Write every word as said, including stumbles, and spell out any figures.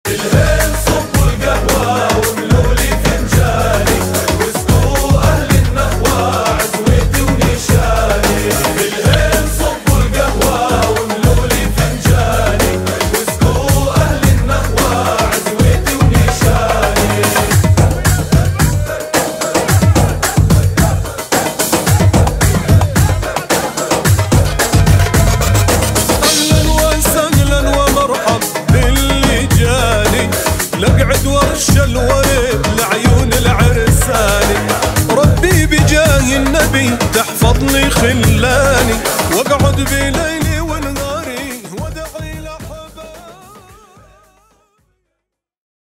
الهيل صبوا القهوة واملوا لي فنجاني، واسقوا أهل النخوة عزوتي ونشاني. الهيل صبوا القهوة واملوا لي فنجاني، واسقوا أهل النخوة عزوتي ونشاني. أهلا وسهلا ومرحب باللي جاني، لقعد ورش الورد لعيون العرساني. ربي بجاه النبي تحفظني خلاني، واقعد بليل